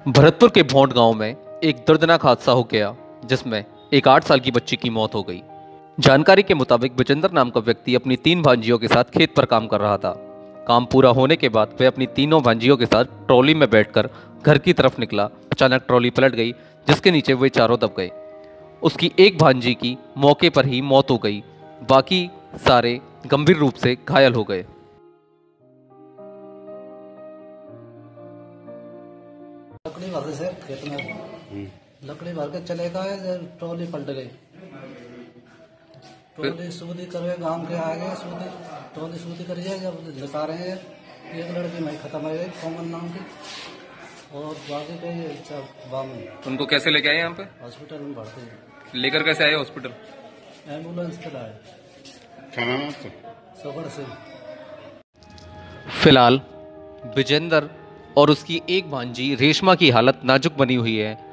भरतपुर के भोंड गांव में एक दर्दनाक हादसा हो गया जिसमें एक 8 साल की बच्ची की मौत हो गई। जानकारी के मुताबिक विजेंद्र नाम का व्यक्ति अपनी 3 भांजियों के साथ खेत पर काम कर रहा था। काम पूरा होने के बाद वह अपनी तीनों भांजियों के साथ ट्रॉली में बैठकर घर की तरफ निकला। अचानक ट्रॉली पलट गई जिसके नीचे वे चारों दब गए। उसकी एक भांजी की मौके पर ही मौत हो गई, बाकी सारे गंभीर रूप से घायल हो गए। लकड़ी भर से खेत में लकड़ी भर के चले गए, ट्रॉली पलट गई। ट्रॉली सूदी करवे गांव के आगे सूदी ट्रॉली सूदी करिए, जब दिखा रहे हैं एक लड़की नहीं खत्म हो गई कॉमन नाम की, और बाकी के बामन। उनको कैसे लेके आए यहाँ पे? हॉस्पिटल में भर्ती है। लेकर कैसे आए हॉस्पिटल? एम्बुलेंस से लाए। क्या नाम है आपका? सोगड़ सिंह। फिलहाल विजेंद्र और उसकी एक भांजी रेशमा की हालत नाजुक बनी हुई है।